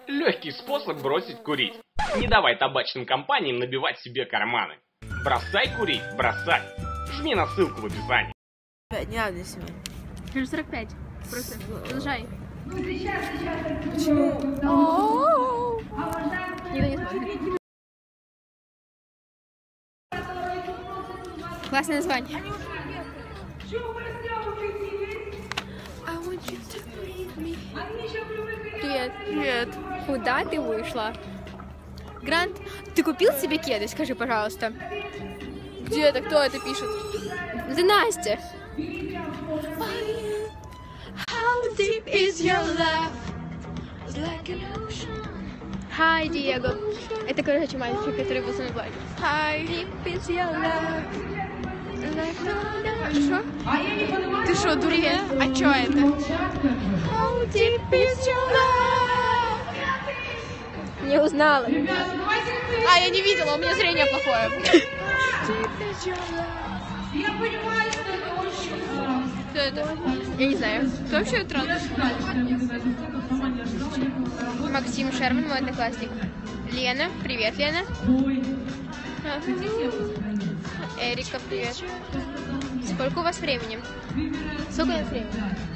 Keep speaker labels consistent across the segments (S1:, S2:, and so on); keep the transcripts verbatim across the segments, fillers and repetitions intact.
S1: Легкий способ бросить курить. Не давай табачным компаниям набивать себе карманы. Бросай курить, бросай. Жми на ссылку в описании.
S2: Не надо мне сегодня.
S3: Плюс сорок пять. Просто продолжай.
S2: Почему?
S3: Никто не смотрит. Классное название. Привет.
S2: Привет.
S3: Куда ты вышла? Грант, ты купил себе кеды? Скажи, пожалуйста.
S2: Где это? Кто это пишет?
S3: Это Настя. Hi, Диего. Это, короче, мальчик, который был со мной в лагере.
S2: Hi.
S3: Ты что?
S2: Ты что, дурья? А чё это?
S3: Не узнала.
S2: А, я не видела, у меня зрение плохое. Кто это?
S3: Я не знаю.
S2: Кто вообще это транс?
S3: Максим Шерман, мой одноклассник. Лена. Привет, Лена. Эрика, привет. Сколько у вас времени? Сколько у вас времени?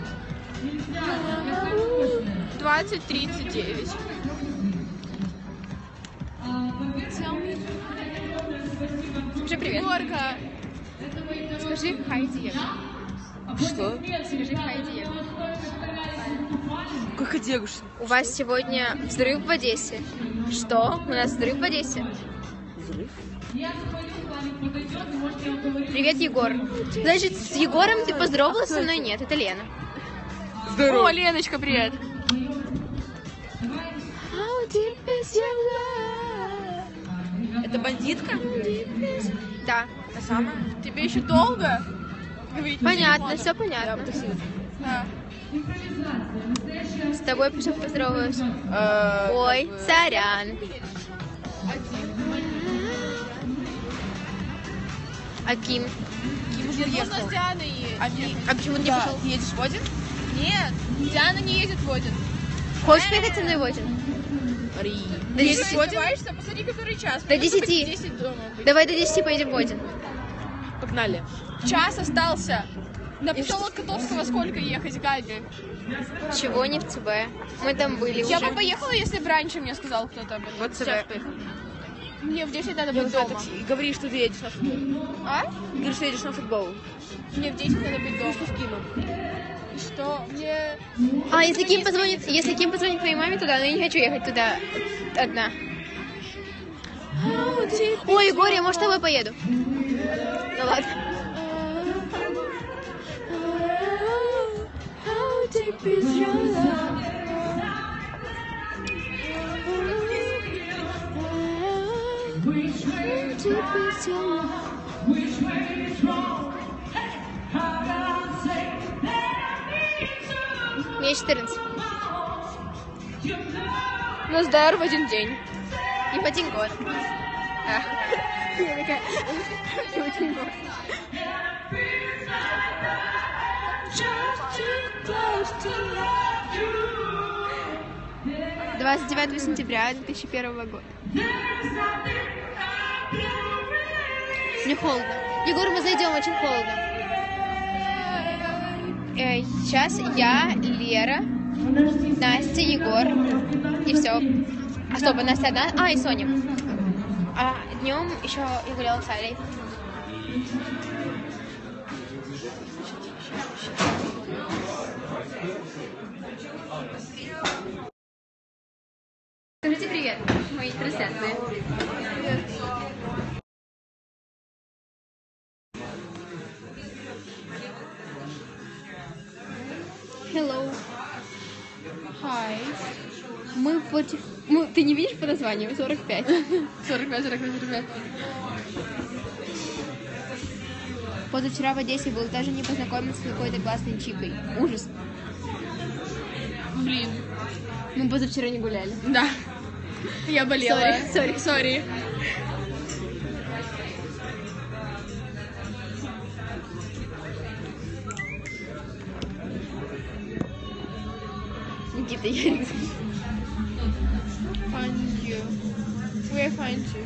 S2: двадцать тридцать девять.
S3: Скажи привет.
S2: Горка.
S3: Скажи хай, Диего.
S2: Что?
S3: Скажи хай, Диего.
S2: Как одегуш?
S3: У вас сегодня взрыв в Одессе. Что? У нас взрыв в Одессе.
S2: Взрыв?
S3: Привет, Егор. Значит, с Егором ты поздоровалась со мной? Нет, это Лена.
S2: Здорово. О, Леночка, привет. Это бандитка?
S3: Да.
S2: А самая? Тебе еще долго? говорить на
S3: Понятно,
S2: телефон?
S3: все понятно.
S2: Да.
S3: С тобой пошел поздороваюсь.
S2: Э,
S3: Ой,
S2: как бы-
S3: сорян. А Ким?
S2: Ким уже
S4: Можно
S2: ехал.
S4: с Дианой едет.
S2: А, нет.
S3: А почему ты не
S2: Да.
S3: пошел?
S2: Едешь в Один?
S4: Нет, Диана не едет в Один.
S3: Хочешь поехать со мной в Один?
S2: Ри.
S3: До
S2: Едешь
S3: десяти.
S2: в Один?
S4: Издеваешься? Посмотри, который час.
S3: До
S4: Придется
S3: десяти.
S4: быть в десять дома быть.
S3: Давай до десяти поедем в Один.
S2: Погнали.
S4: Час остался. На поселок Котовского сколько ехать, Габи?
S3: Чего не в ЦБ? Мы там были
S4: Я
S3: уже.
S4: бы поехала, если бы раньше мне сказал кто-то об этом.
S2: Вот
S4: Сейчас
S2: ЦБ.
S4: поехала. Мне в десять надо
S2: Я
S4: быть
S2: вызываю
S4: дома.
S2: такси. И говори, что ты едешь на футбол.
S4: А?
S2: Говори, что едешь на футбол.
S4: Мне в десять надо быть дома.
S2: Что скину?
S4: И что? Мне...
S3: А, если Ким позвонит, если Ким позвонит твоей маме туда, но я не хочу ехать туда одна. Ой, Егор, я, может, с тобой поеду? Ну ладно. Мне четырнадцать.
S4: Ну, сдар в один день.
S3: И в один год. А. Я такая, и в один год. двадцать девятого сентября две тысячи первого года. Мне холодно. Егор, мы зайдем, очень холодно. Э, сейчас я, Лера, Настя, Егор и все. А стоп, а Настя одна? А, и Соня. А днем еще я гуляла с Алей. Скажите привет, мои трансляции. Hello.
S4: Hi.
S3: Мы против... Мы... Ты не видишь по названию? сорок пять.
S4: сорок пять, сорок пять, сорок пять.
S3: Позавчера в Одессе был, даже не познакомился с какой-то классной чикой. Ужас.
S4: Блин.
S3: Мы позавчера не гуляли.
S4: Да. Я болела.
S3: Сори, сори.
S4: Сори.
S3: Никита, я...
S2: Find you. Where find you?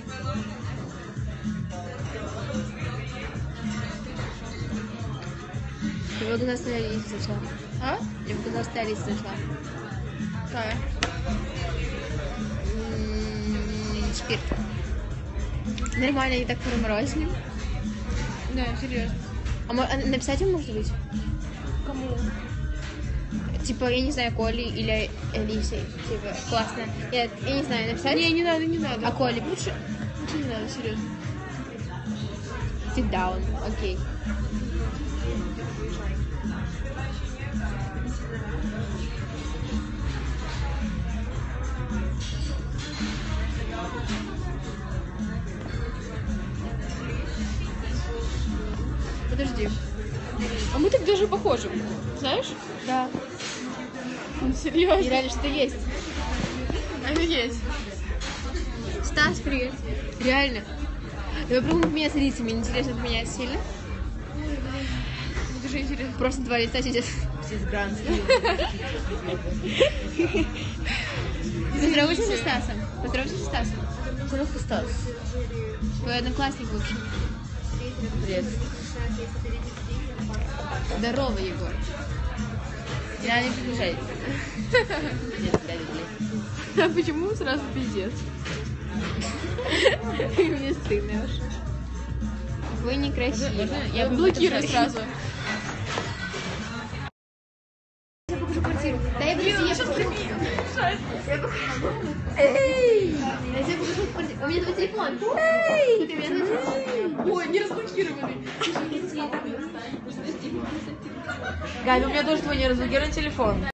S3: Я в государственная лист зашла.
S2: А?
S3: Я в государственная лист зашла.
S2: Какая?
S3: М, Спирт. Нормально, не так проморозили.
S2: Да, серьезно.
S3: А мо- а написать им может быть?
S2: Кому?
S3: Типа, я не знаю, Коле или Алисе. Типа, классно. Я, я не знаю, написать?
S2: Не, не надо, не надо.
S3: А Коле?
S2: Лучше, лучше не надо, серьезно.
S3: Sit down. Окей.
S2: Подожди. А мы так даже похожи. Знаешь?
S3: Да.
S2: Ну, серьезно.
S3: И реально что-то есть.
S2: Офигеть.
S3: Стас, привет. Реально. Давай попробуем поменяться лицами. Интересно, поменяться сильно?
S2: Это же интересно.
S3: Просто два лица сидят. Поздоровайся со Стасом. Поздоровайся со Стасом.
S2: Кто Стас?
S3: Твой одноклассник бывший.
S2: Привет.
S3: Здорово, Егор.
S2: Я не приближаюсь. А почему сразу пиздец?
S3: Мне стыдно уж. Вы некрасивы.
S2: Я блокирую сразу.
S3: Я покажу квартиру. Да я буду я покажу.
S2: Эй!
S3: Я тебе покажу квартиру. У меня твой телефон. Эй! У меня твой телефон.
S2: Ой, не разблокированный. Галя, у меня тоже твой не разблокированный телефон.